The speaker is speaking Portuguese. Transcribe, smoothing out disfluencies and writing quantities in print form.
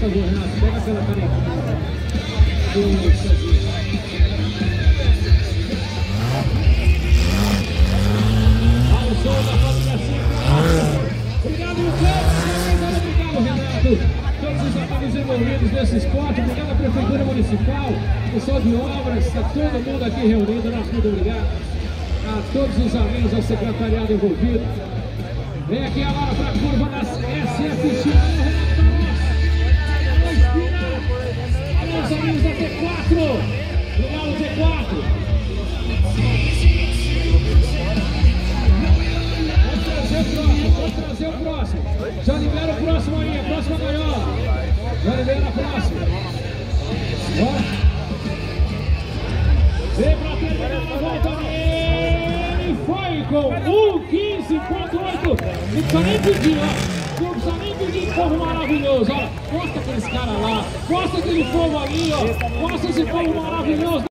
favor, Renato, pega aquela canequinha. Ao som da família Simples. Obrigado, obrigado, Renato. Todos os amigos envolvidos nesse esporte, obrigado à Prefeitura Municipal, pessoal de obras, está todo mundo aqui reunido, nosso muito obrigado a todos os amigos, ao secretariado envolvido. Vem aqui agora para a curva da SFX, os amigos da T4, obrigado T4. Vamos trazer o próximo. Já libera o próximo aí, a próxima gaiola. Já libera a próxima. Vem pra terminar a volta dele. Foi com 1:15.8. Não precisa nem pedir, ó. Não precisa nem pedir esse povo maravilhoso, ó. Mostra aqueles caras lá. Mostra aquele povo ali, ó. Mostra esse povo maravilhoso.